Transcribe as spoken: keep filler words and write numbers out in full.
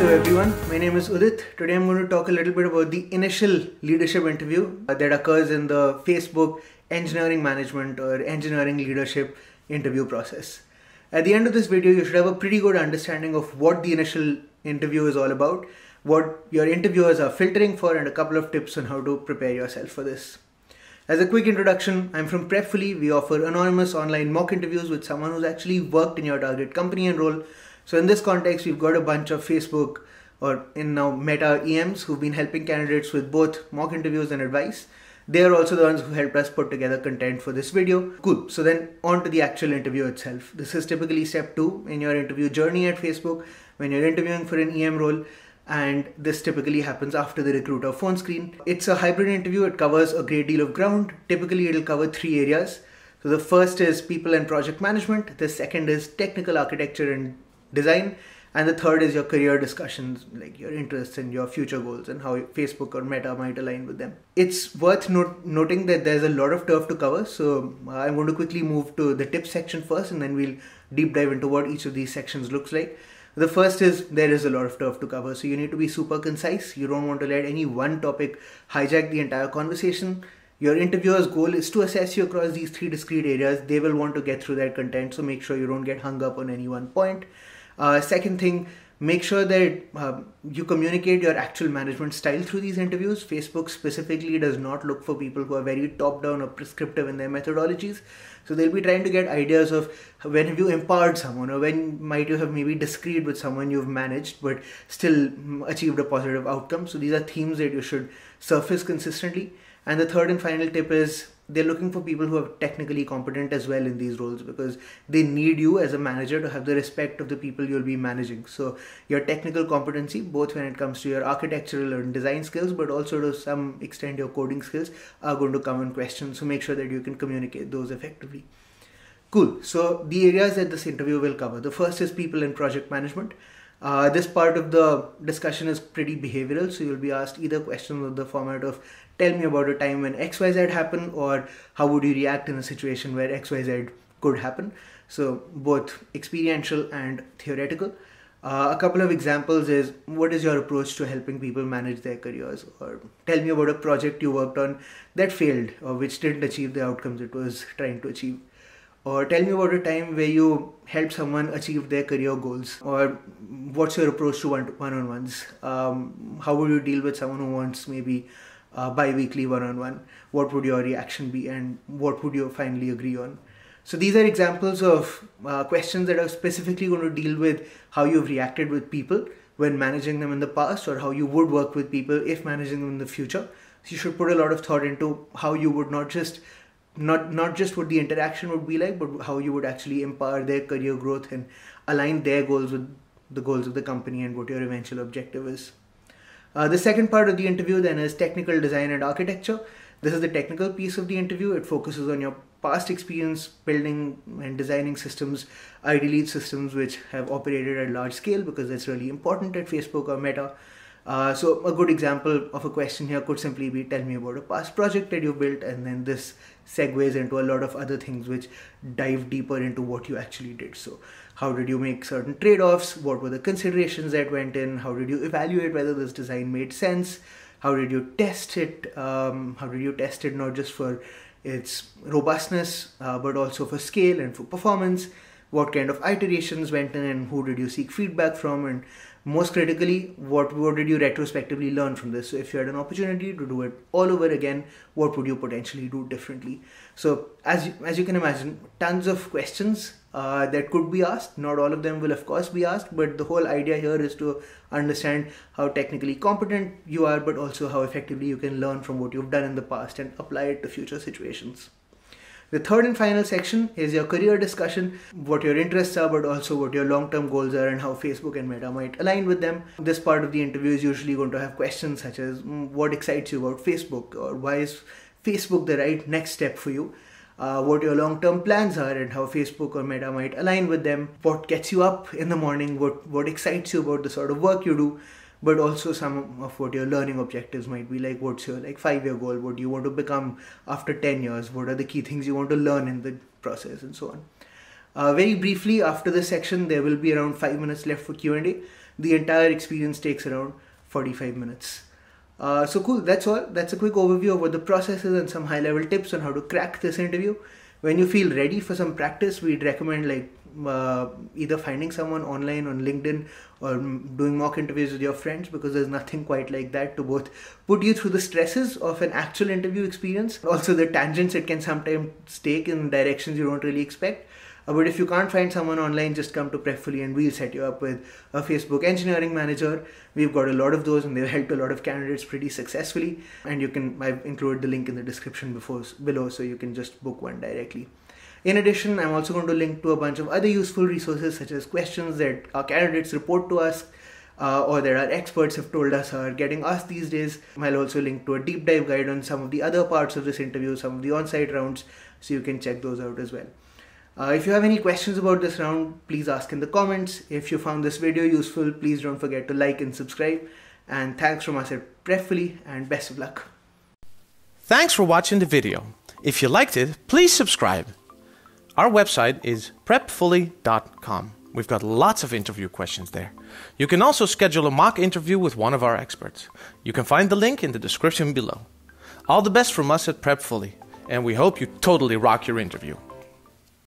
Hello everyone, my name is Udit. Today I'm going to talk a little bit about the initial leadership interview that occurs in the Facebook engineering management or engineering leadership interview process. At the end of this video, you should have a pretty good understanding of what the initial interview is all about, what your interviewers are filtering for, and a couple of tips on how to prepare yourself for this. As a quick introduction, I'm from Prepfully. We offer anonymous online mock interviews with someone who's actually worked in your target company and role. So in this context, we've got a bunch of Facebook or in now Meta E Ms who've been helping candidates with both mock interviews and advice. They are also the ones who helped us put together content for this video. Cool. So then on to the actual interview itself. This is typically step two in your interview journey at Facebook when you're interviewing for an E M role. And this typically happens after the recruiter phone screen. It's a hybrid interview. It covers a great deal of ground. Typically, it'll cover three areas. So the first is people and project management. The second is technical architecture and design. And the third is your career discussions, like your interests and your future goals and how Facebook or Meta might align with them. It's worth not noting that there's a lot of turf to cover. So uh, I'm going to quickly move to the tips section first, and then we'll deep dive into what each of these sections looks like. The first is there is a lot of turf to cover, so you need to be super concise. You don't want to let any one topic hijack the entire conversation. Your interviewer's goal is to assess you across these three discrete areas. They will want to get through that content, so make sure you don't get hung up on any one point. Uh, second thing, make sure that uh, you communicate your actual management style through these interviews. Facebook specifically does not look for people who are very top-down or prescriptive in their methodologies. So they'll be trying to get ideas of when have you empowered someone, or when might you have maybe disagreed with someone you've managed but still achieved a positive outcome. So these are themes that you should surface consistently. And the third and final tip is they're looking for people who are technically competent as well in these roles, because they need you as a manager to have the respect of the people you'll be managing. So your technical competency, both when it comes to your architectural and design skills, but also to some extent your coding skills, are going to come in question. So make sure that you can communicate those effectively. Cool. So the areas that this interview will cover. The first is people and project management. Uh, this part of the discussion is pretty behavioral, so you'll be asked either questions of the format of tell me about a time when X Y Z happened, or how would you react in a situation where X Y Z could happen. So both experiential and theoretical. Uh, a couple of examples is what is your approach to helping people manage their careers, or tell me about a project you worked on that failed or which didn't achieve the outcomes it was trying to achieve. Or tell me about a time where you helped someone achieve their career goals, or what's your approach to one-on-ones? Um, how would you deal with someone who wants maybe uh, bi-weekly one-on-one? What would your reaction be, and what would you finally agree on? So these are examples of uh, questions that are specifically going to deal with how you've reacted with people when managing them in the past, or how you would work with people if managing them in the future. So you should put a lot of thought into how you would not just Not not just what the interaction would be like, but how you would actually empower their career growth and align their goals with the goals of the company and what your eventual objective is. Uh, the second part of the interview then is technical design and architecture. This is the technical piece of the interview. It focuses on your past experience building and designing systems, ideally systems which have operated at large scale, because that's really important at Facebook or Meta. Uh, so a good example of a question here could simply be, tell me about a past project that you built, and then this segues into a lot of other things which dive deeper into what you actually did. So how did you make certain trade-offs? What were the considerations that went in? How did you evaluate whether this design made sense? How did you test it? Um, how did you test it not just for its robustness, uh, but also for scale and for performance? What kind of iterations went in, and who did you seek feedback from? And most critically, what, what did you retrospectively learn from this? So if you had an opportunity to do it all over again, what would you potentially do differently? So as you, as you can imagine, tons of questions uh, that could be asked. Not all of them will of course be asked, but the whole idea here is to understand how technically competent you are, but also how effectively you can learn from what you've done in the past and apply it to future situations. The third and final section is your career discussion, what your interests are, but also what your long-term goals are and how Facebook and Meta might align with them. This part of the interview is usually going to have questions such as what excites you about Facebook, or why is Facebook the right next step for you? Uh, what your long-term plans are and how Facebook or Meta might align with them. What gets you up in the morning, what, what excites you about the sort of work you do. But also some of what your learning objectives might be, like what's your like five-year goal, what do you want to become after ten years, what are the key things you want to learn in the process, and so on. Uh, very briefly, after this section, there will be around five minutes left for Q and A. The entire experience takes around forty-five minutes. Uh, so cool, that's all. That's a quick overview of what the process is and some high-level tips on how to crack this interview. When you feel ready for some practice, we'd recommend like uh, either finding someone online on LinkedIn or doing mock interviews with your friends, because there's nothing quite like that to both put you through the stresses of an actual interview experience, also the tangents it can sometimes take in directions you don't really expect. Uh, but if you can't find someone online, just come to Prepfully and we'll set you up with a Facebook engineering manager. We've got a lot of those and they've helped a lot of candidates pretty successfully. And you can, I've included the link in the description before, below, so you can just book one directly. In addition, I'm also going to link to a bunch of other useful resources, such as questions that our candidates report to us uh, or that our experts have told us are getting asked these days. I'll also link to a deep dive guide on some of the other parts of this interview, some of the on-site rounds, so you can check those out as well. Uh, if you have any questions about this round, please ask in the comments. If you found this video useful, please don't forget to like and subscribe. And thanks from us at Prepfully, and best of luck. Thanks for watching the video. If you liked it, please subscribe. Our website is prepfully dot com. We've got lots of interview questions there. You can also schedule a mock interview with one of our experts. You can find the link in the description below. All the best from us at Prepfully, and we hope you totally rock your interview.